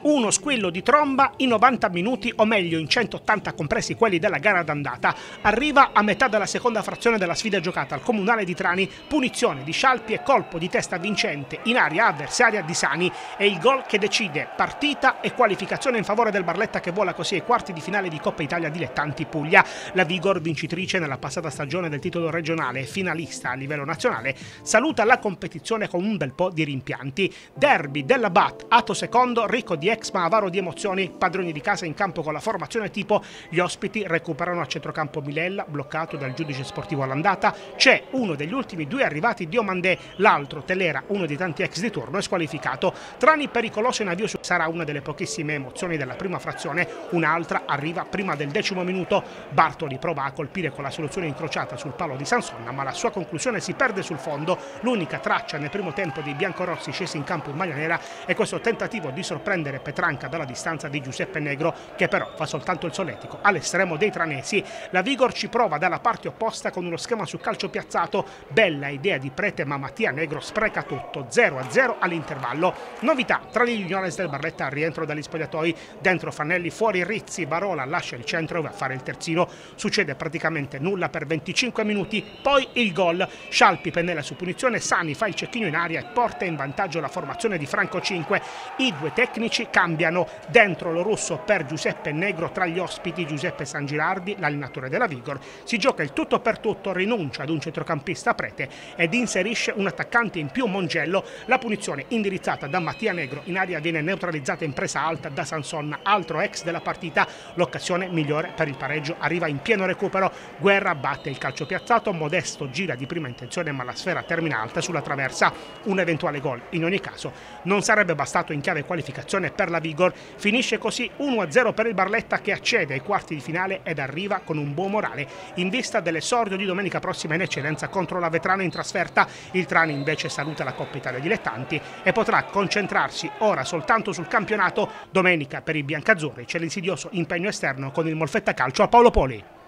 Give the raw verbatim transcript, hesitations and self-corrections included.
Uno squillo di tromba in novanta minuti, o meglio in centottanta compresi quelli della gara d'andata. Arriva a metà della seconda frazione della sfida giocata al Comunale di Trani, punizione di Scialpi e colpo di testa vincente in area avversaria di Sani. È il gol che decide partita e qualificazione in favore del Barletta, che vola così ai quarti di finale di Coppa Italia Dilettanti Puglia. La Vigor, vincitrice nella passata stagione del titolo regionale e finalista a livello nazionale, saluta la competizione con un bel po' di rimpianti. Derby della Bat, atto secondo, ricco di ex ma avaro di emozioni. Padroni di casa in campo con la formazione tipo. Gli ospiti recuperano a centrocampo Milella, bloccato dal giudice sportivo all'andata. C'è uno degli ultimi due arrivati, Diomandé, l'altro Telera, uno dei tanti ex di turno, è squalificato. Trani pericoloso in avvio su. Sarà una delle pochissime emozioni della prima frazione, un'altra arriva prima del decimo minuto. Bartoli prova a colpire con la soluzione incrociata sul palo di Sansonna, ma la sua conclusione si perde sul fondo. L'unica traccia nel primo tempo dei biancorossi scesi in campo in maglia nera è questo tentativo di sorprendere Petranca dalla distanza di Giuseppe Negro, che però fa soltanto il solletico all'estremo dei tranesi. La Vigor ci prova dalla parte opposta con uno schema su calcio piazzato. Bella idea di Prete, ma Mattia Negro spreca tutto. zero a zero all'intervallo. Novità tra gli juniores del Barletta al rientro dagli spogliatoi. Dentro Fanelli, fuori Rizzi. Barola lascia il centro e va a fare il terzino. Succede praticamente nulla per venticinque minuti, poi il gol. Scialpi pennella su punizione, Sani fa il cecchino in aria e porta in vantaggio la formazione di Franco cinque. I due tecnici cambiano. Dentro lo russo per Giuseppe Negro, tra gli ospiti Giuseppe Sangirardi, l'allenatore della Vigor. Si gioca il tutto per tutto, rinuncia ad un centrocampista Prete ed inserisce un attaccante in più, Mongello. La punizione indirizzata da Mattia Negro in aria viene neutralizzata in presa alta da Sansonna, altro ex della partita. L'occasione migliore per il pareggio arriva in pieno recupero. Guerra batte il calcio piazzato, Modesto gira di prima intenzione ma la sfera termina alta sulla traversa. Un eventuale gol in ogni caso non sarebbe bastato in chiave qualificazione per la Vigor. Finisce così uno a zero per il Barletta, che accede ai quarti di finale ed arriva con un buon morale in vista dell'esordio di domenica prossima in eccellenza contro la Vetrana in trasferta. Il Trani invece saluta la Coppa Italia Dilettanti e potrà concentrarsi ora soltanto sul campionato. Domenica per i biancazzurri c'è l'insidioso impegno esterno con il Molfetta Calcio a Paolo Poli.